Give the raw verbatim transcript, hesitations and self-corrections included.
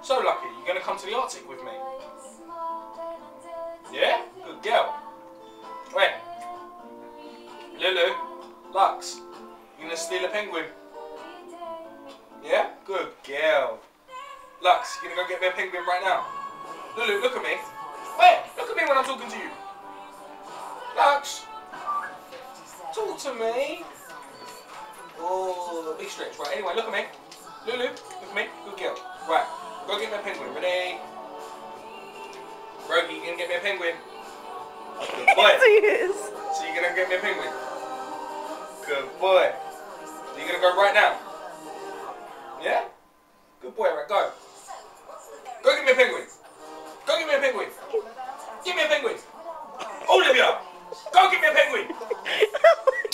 So Lucky, you gonna come to the Arctic with me? Yeah? Good girl. Wait. Lulu, Lux, you gonna steal a penguin? Yeah? Good girl. Lux, you gonna go get me a penguin right now? Lulu, look at me. Wait, look at me when I'm talking to you. Lux, talk to me. Oh, big stretch. Right, anyway, look at me. Lulu, look at me. Good girl. Right, go get me a penguin. Ready? Rogie, you gonna get me a penguin? Good boy. Yes, he is. So you're gonna get me a penguin? Good boy. You're gonna go right now? Yeah? Good boy, right, go. Go get me a penguin. Go get me a penguin. Give me a penguin. Olivia, go get me a penguin.